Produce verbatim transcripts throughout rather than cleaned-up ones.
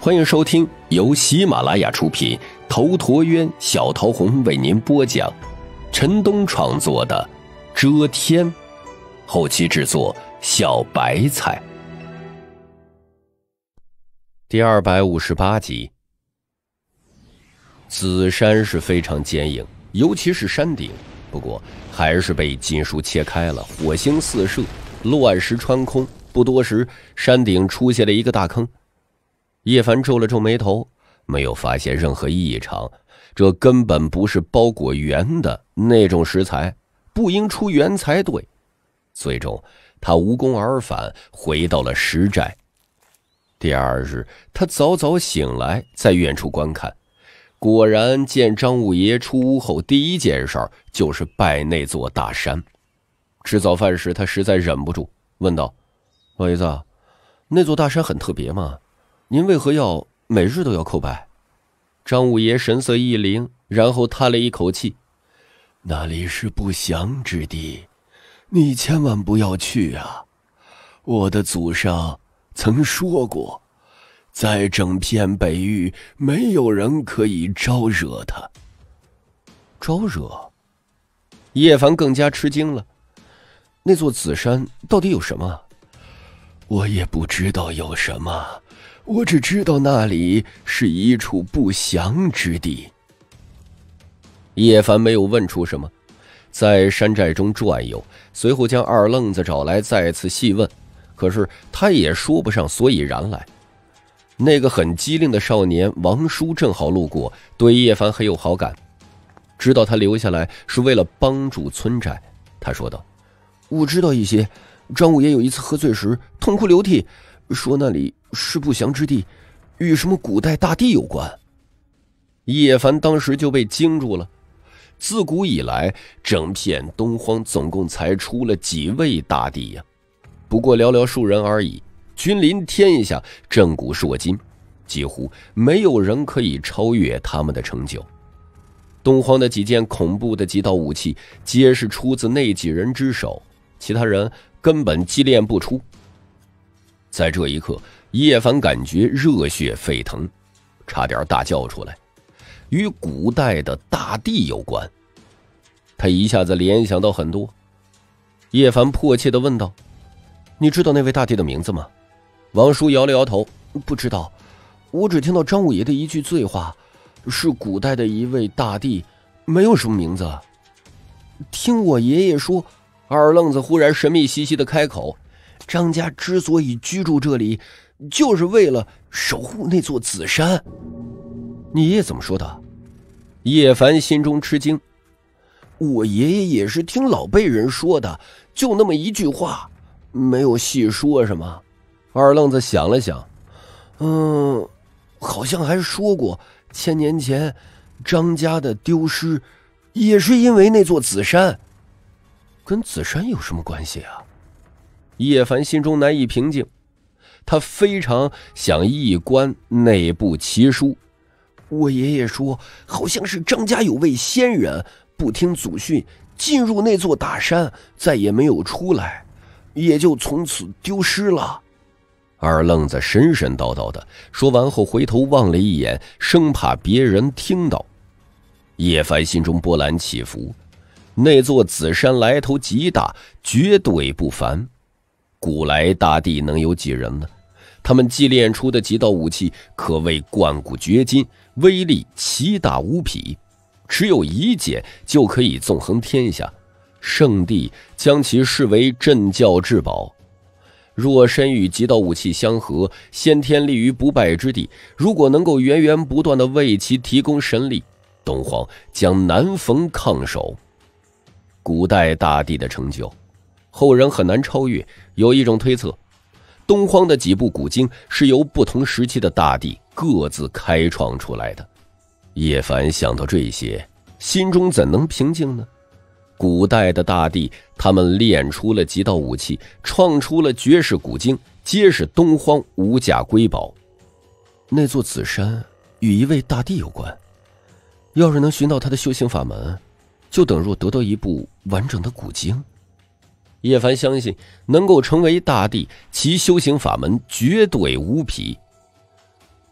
欢迎收听由喜马拉雅出品，头陀渊、小桃红为您播讲，陈东创作的《遮天》，后期制作小白菜。第二百五十八集。紫山是非常坚硬，尤其是山顶，不过还是被金属切开了，火星四射，乱石穿空。不多时，山顶出现了一个大坑。叶凡皱了皱眉头，没有发现任何异常，这根本不是包裹圆的那种石材，不应出圆才对。最终他无功而返，回到了石寨。第二日，他早早醒来，在远处观看，果然见张五爷出屋后第一件事就是拜那座大山。吃早饭时，他实在忍不住问道：老爷子，那座大山很特别吗？您为何要每日都要叩拜？张五爷神色一凛，然后叹了一口气： 那里是不祥之地，你千万不要去啊！我的祖上曾说过，在整片北域没有人可以招惹他。 招惹？叶凡更加吃惊了。那座紫山到底有什么？ 我也不知道有什么，我只知道那里是一处不祥之地。 叶凡没有问出什么，在山寨中转悠，随后将二愣子找来再次细问，可是他也说不上所以然来。那个很机灵的少年王叔正好路过，对叶凡很有好感，知道他留下来是为了帮助村寨。他说道：我知道一些，张五爷有一次喝醉时痛哭流涕，说那里是不祥之地，与什么古代大帝有关。叶凡当时就被惊住了。自古以来，整片东荒总共才出了几位大帝呀，不过寥寥数人而已，君临天下，震古烁今，几乎没有人可以超越他们的成就。东荒的几件恐怖的极道武器皆是出自那几人之手，其他人根本击炼不出。在这一刻，叶凡感觉热血沸腾，差点大叫出来。与古代的大帝有关，他一下子联想到很多。叶凡迫切地问道：你知道那位大帝的名字吗？王叔摇了摇头：不知道，我只听到张五爷的一句醉话，是古代的一位大帝，没有什么名字。听我爷爷说，二愣子忽然神秘兮兮地开口，张家之所以居住这里，就是为了守护那座紫山。你爷爷怎么说的？叶凡心中吃惊。我爷爷也是听老辈人说的，就那么一句话，没有细说什么。二愣子想了想，嗯，好像还说过千年前张家的丢失也是因为那座紫山。跟紫山有什么关系啊？叶凡心中难以平静，他非常想一观那部奇书。我爷爷说，好像是张家有位仙人不听祖训，进入那座大山，再也没有出来，也就从此丢失了。二愣子神神叨叨的说完后，回头望了一眼，生怕别人听到。叶凡心中波澜起伏，那座紫山来头极大，绝对不凡。古来大帝能有几人呢？他们祭炼出的几道武器可谓贯古绝今，威力奇大无匹，只有一件就可以纵横天下，圣帝将其视为镇教至宝。若身与几道武器相合，先天立于不败之地，如果能够源源不断地为其提供神力，东荒将难逢抗手。古代大帝的成就，后人很难超越。有一种推测，东荒的几部古经是由不同时期的大帝各自开创出来的。叶凡想到这些，心中怎能平静呢？古代的大帝，他们炼出了几道武器，创出了绝世古经，皆是东荒无价瑰宝。那座紫山与一位大帝有关，要是能寻到他的修行法门，就等若得到一部完整的古经。叶凡相信能够成为大帝，其修行法门绝对无匹。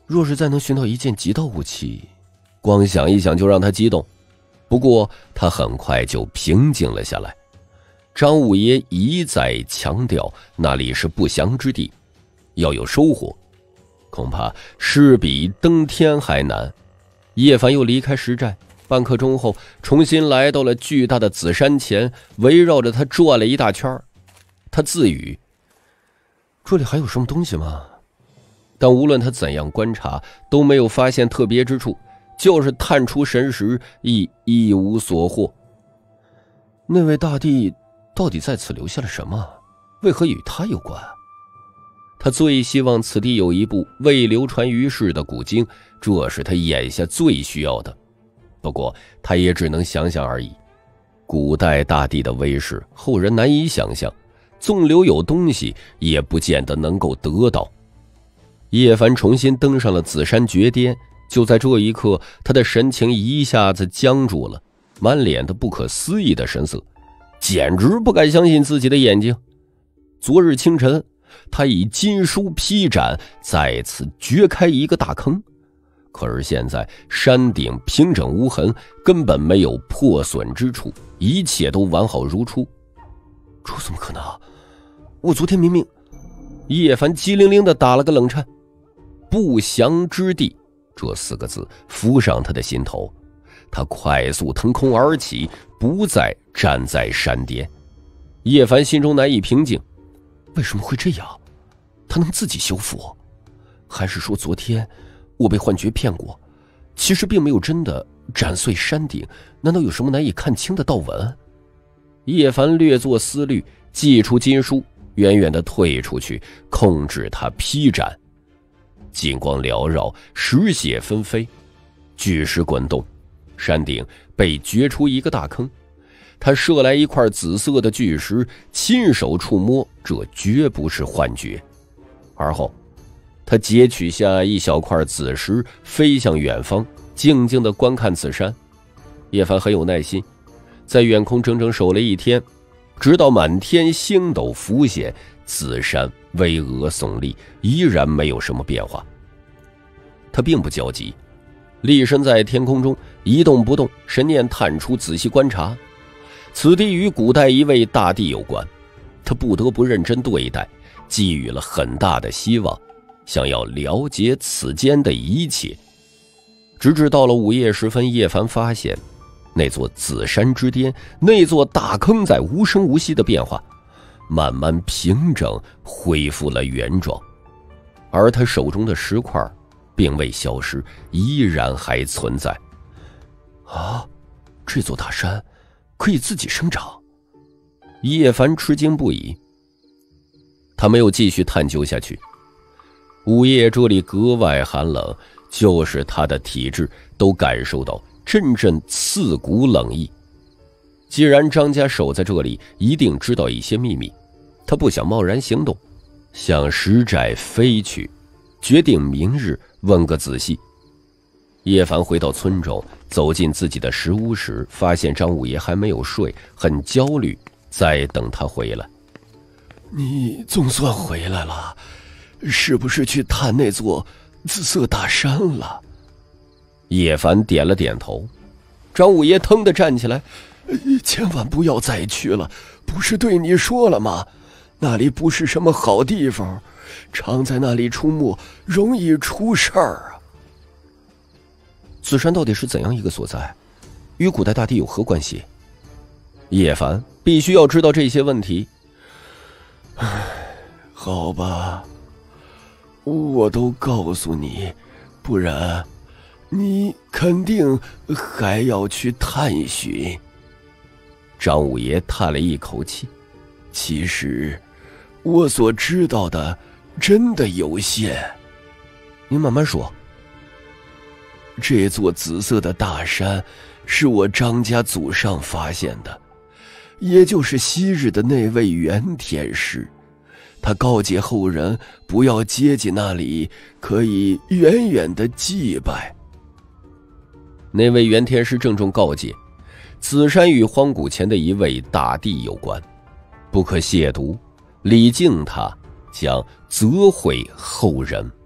若是再能寻到一件极道武器，光想一想就让他激动。不过他很快就平静了下来。张五爷一再强调那里是不祥之地，要有收获，恐怕事比登天还难。叶凡又离开石寨，半刻钟后重新来到了巨大的紫山前，围绕着他转了一大圈。他自语：这里还有什么东西吗？但无论他怎样观察，都没有发现特别之处，就是探出神识亦一无所获。那位大帝到底在此留下了什么？为何与他有关？他最希望此地有一部未流传于世的古经，这是他眼下最需要的。不过他也只能想想而已。古代大帝的威势，后人难以想象，纵留有东西，也不见得能够得到。叶凡重新登上了紫山绝巅，就在这一刻，他的神情一下子僵住了，满脸的不可思议的神色，简直不敢相信自己的眼睛。昨日清晨，他以金书劈斩，再次掘开一个大坑，可是现在山顶平整无痕，根本没有破损之处，一切都完好如初。这怎么可能？我昨天明明……叶凡机灵灵地打了个冷颤。不祥之地这四个字浮上他的心头，他快速腾空而起，不再站在山巅。叶凡心中难以平静，为什么会这样？他能自己修复？还是说昨天我被幻觉骗过，其实并没有真的斩碎山顶？难道有什么难以看清的道纹？叶凡略作思虑，祭出金书，远远地退出去，控制他劈斩。金光缭绕，石血纷飞，巨石滚动，山顶被掘出一个大坑。他射来一块紫色的巨石，亲手触摸，这绝不是幻觉。而后他截取下一小块紫石，飞向远方，静静地观看此山。叶凡很有耐心，在远空整整守了一天，直到满天星斗浮现，紫山巍峨耸立，依然没有什么变化。他并不焦急，立身在天空中一动不动，神念探出，仔细观察。此地与古代一位大帝有关，他不得不认真对待，寄予了很大的希望，想要了解此间的一切。直至到了午夜时分，叶凡发现那座紫山之巅，那座大坑在无声无息的变化，慢慢平整，恢复了原状。而他手中的石块并未消失，依然还存在。啊，这座大山可以自己生长？叶凡吃惊不已。他没有继续探究下去。午夜这里格外寒冷，就是他的体质都感受到阵阵刺骨冷意。既然张家守在这里，一定知道一些秘密，他不想贸然行动，向石寨飞去，决定明日问个仔细。叶凡回到村中，走进自己的石屋时，发现张五爷还没有睡，很焦虑，在等他回来。 你总算回来了，是不是去探那座紫色大山了？ 叶凡点了点头。张五爷腾地站起来， 千万不要再去了，不是对你说了吗？那里不是什么好地方，常在那里出没，容易出事儿啊。 此山到底是怎样一个所在？与古代大帝有何关系？叶凡必须要知道这些问题。 唉，好吧，我都告诉你，不然你肯定还要去探寻。 张五爷叹了一口气， 其实我所知道的真的有限。 您慢慢说。 这座紫色的大山是我张家祖上发现的，也就是昔日的那位元天师，他告诫后人不要接近那里，可以远远的祭拜。 那位元天师郑重告诫，此山与荒古前的一位大帝有关，不可亵渎，礼敬他将责毁后人。